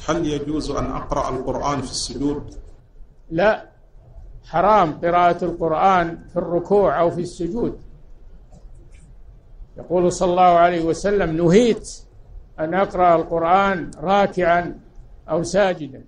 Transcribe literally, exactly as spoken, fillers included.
هل يجوز أن أقرأ القرآن في السجود؟ لا، حرام قراءة القرآن في الركوع أو في السجود. يقول صلى الله عليه وسلم: نهيت أن أقرأ القرآن راكعا أو ساجدا.